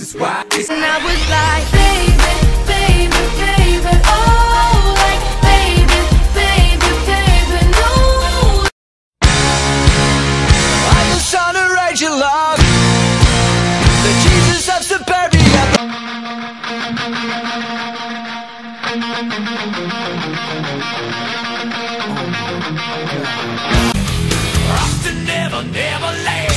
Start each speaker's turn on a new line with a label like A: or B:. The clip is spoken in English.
A: is why it's.
B: And I was like, baby, baby, baby, oh, like, baby, baby, baby, no.
C: I'm just trying to raise your love, that Jesus has to bury up. Often never, never late.